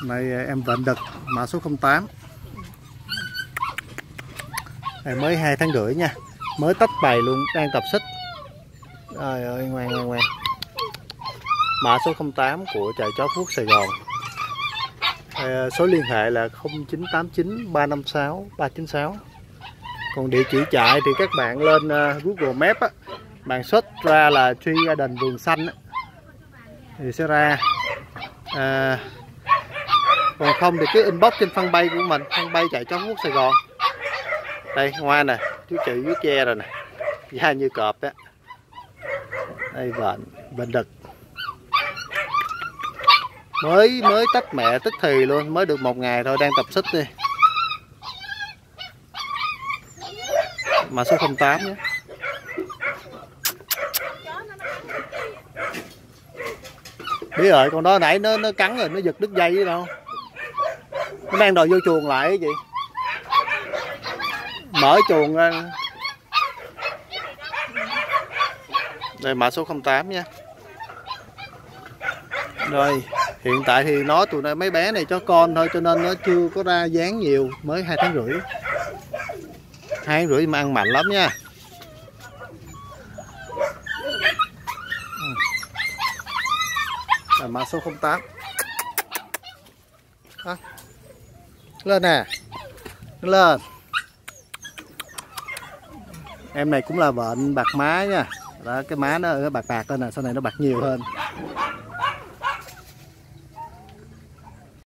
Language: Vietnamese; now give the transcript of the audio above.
Này em vện đực mã số 08. Này mới 2 tháng rưỡi nha. Mới tách bày luôn, đang tập xích. Trời ơi, ngoan. Mã số 08 của trại chó Phú Quốc Sài Gòn. Số liên hệ là 0989 356 396. Còn địa chỉ trại thì các bạn lên Google Maps á, bạn search ra là Tree Garden Vườn Xanh á, thì sẽ ra. Còn không thì cái inbox trên fanpage của mình, fanpage trại chó Phú Quốc Sài Gòn. Đây ngoan nè, chú chị dưới che rồi nè, da như cọp á. Đây bệnh đực mới tách mẹ tức thì luôn, mới được 1 ngày thôi, đang tập xích đi. Mã số 08 nhé. Biết rồi, con đó nãy nó cắn rồi, nó giật đứt dây chứ đâu. Nó đang đòi vô chuồng lại cái gì. Mở chuồng ra. Đây mã số 08 nha. Rồi, hiện tại thì tụi này mấy bé này cho con thôi cho nên nó chưa có ra dáng nhiều, mới 2 tháng rưỡi. 2 tháng rưỡi mà ăn mạnh lắm nha. Mã số 08. À, lên nè. Lên. Em này cũng là vện bạc má nha. Đó, cái má nó bạc lên nè, sau này nó bạc nhiều hơn.